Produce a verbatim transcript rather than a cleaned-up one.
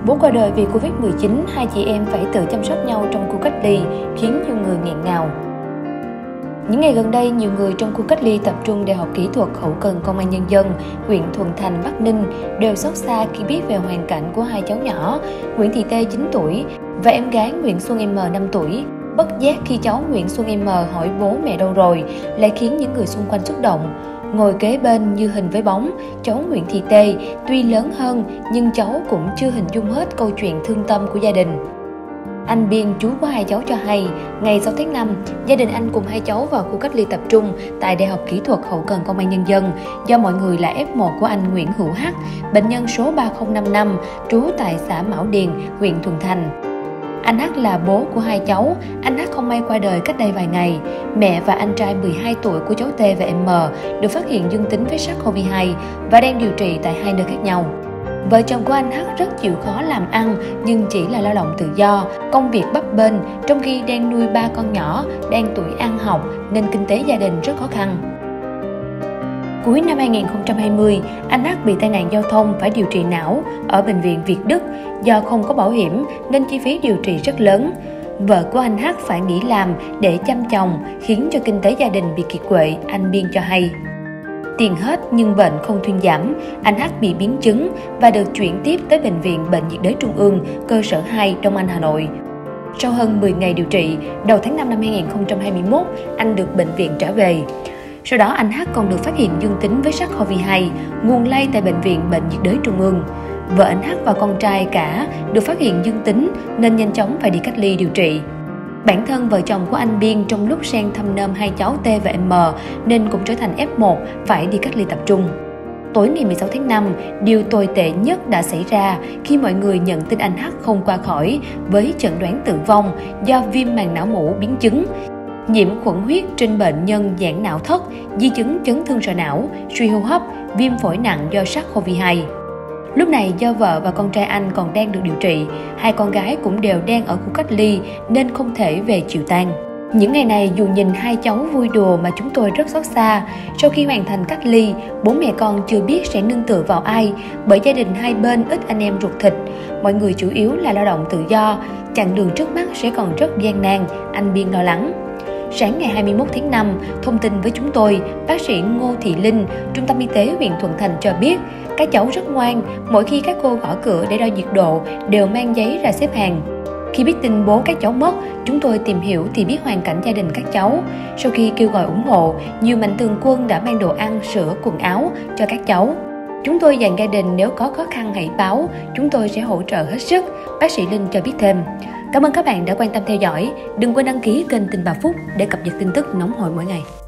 Bố qua đời vì Covid mười chín, hai chị em phải tự chăm sóc nhau trong khu cách ly, khiến nhiều người nghẹn ngào. Những ngày gần đây, nhiều người trong khu cách ly tập trung Đại học Kỹ thuật Hậu cần Công an Nhân dân, huyện Thuận Thành, Bắc Ninh đều xót xa khi biết về hoàn cảnh của hai cháu nhỏ, Nguyễn Thị Tê chín tuổi và em gái Nguyễn Xuân Em năm tuổi. Bất giác khi cháu Nguyễn Xuân Em hỏi bố mẹ đâu rồi, lại khiến những người xung quanh xúc động. Ngồi kế bên như hình với bóng, cháu Nguyễn Thị Tê tuy lớn hơn nhưng cháu cũng chưa hình dung hết câu chuyện thương tâm của gia đình. Anh Biên, chú của hai cháu cho hay, ngày sáu tháng năm, gia đình anh cùng hai cháu vào khu cách ly tập trung tại Đại học Kỹ thuật Hậu cần Công an Nhân dân do mọi người là ép một của anh Nguyễn Hữu H, bệnh nhân số ba không năm năm, trú tại xã Mão Điền, huyện Thuận Thành. Anh H là bố của hai cháu, anh H không may qua đời cách đây vài ngày. Mẹ và anh trai mười hai tuổi của cháu T và em M được phát hiện dương tính với SARS-xê o vê hai và đang điều trị tại hai nơi khác nhau. Vợ chồng của anh H rất chịu khó làm ăn nhưng chỉ là lao động tự do, công việc bấp bênh trong khi đang nuôi ba con nhỏ, đang tuổi ăn học nên kinh tế gia đình rất khó khăn. Cuối năm hai nghìn không trăm hai mươi, anh H bị tai nạn giao thông phải điều trị não ở bệnh viện Việt Đức. Do không có bảo hiểm nên chi phí điều trị rất lớn. Vợ của anh H phải nghỉ làm để chăm chồng, khiến cho kinh tế gia đình bị kiệt quệ, anh Biên cho hay. Tiền hết nhưng bệnh không thuyên giảm, anh H bị biến chứng và được chuyển tiếp tới Bệnh viện Bệnh nhiệt đới Trung ương, cơ sở hai, Đông Anh, Hà Nội. Sau hơn mười ngày điều trị, đầu tháng năm năm hai nghìn không trăm hai mươi mốt, anh được bệnh viện trả về. Sau đó anh H còn được phát hiện dương tính với SARS-xê o vê hai, nguồn lây tại Bệnh viện Bệnh nhiệt đới Trung ương. Vợ anh H và con trai cả được phát hiện dương tính nên nhanh chóng phải đi cách ly điều trị. Bản thân vợ chồng của anh Biên trong lúc sang thăm nom hai cháu T và M nên cũng trở thành ép một phải đi cách ly tập trung. Tối ngày mười sáu tháng năm, điều tồi tệ nhất đã xảy ra khi mọi người nhận tin anh H không qua khỏi với chẩn đoán tử vong do viêm màng não mủ biến chứng, nhiễm khuẩn huyết trên bệnh nhân giãn não thất, di chứng chấn thương sọ não, suy hô hấp, viêm phổi nặng do SARS-xê o vê hai. Lúc này do vợ và con trai anh còn đang được điều trị, hai con gái cũng đều đang ở khu cách ly nên không thể về chịu tang. Những ngày này dù nhìn hai cháu vui đùa mà chúng tôi rất xót xa. Sau khi hoàn thành cách ly, bố mẹ con chưa biết sẽ nương tựa vào ai bởi gia đình hai bên ít anh em ruột thịt. Mọi người chủ yếu là lao động tự do, chặng đường trước mắt sẽ còn rất gian nan, anh Biên lo lắng. Sáng ngày hai mươi mốt tháng năm, thông tin với chúng tôi, bác sĩ Ngô Thị Linh, Trung tâm Y tế huyện Thuận Thành cho biết, các cháu rất ngoan, mỗi khi các cô gõ cửa để đo nhiệt độ đều mang giấy ra xếp hàng. Khi biết tin bố các cháu mất, chúng tôi tìm hiểu thì biết hoàn cảnh gia đình các cháu. Sau khi kêu gọi ủng hộ, nhiều mạnh thường quân đã mang đồ ăn, sữa, quần áo cho các cháu. Chúng tôi dặn gia đình nếu có khó khăn hãy báo, chúng tôi sẽ hỗ trợ hết sức, bác sĩ Linh cho biết thêm. Cảm ơn các bạn đã quan tâm theo dõi. Đừng quên đăng ký kênh Tin Bà Phúc để cập nhật tin tức nóng hổi mỗi ngày.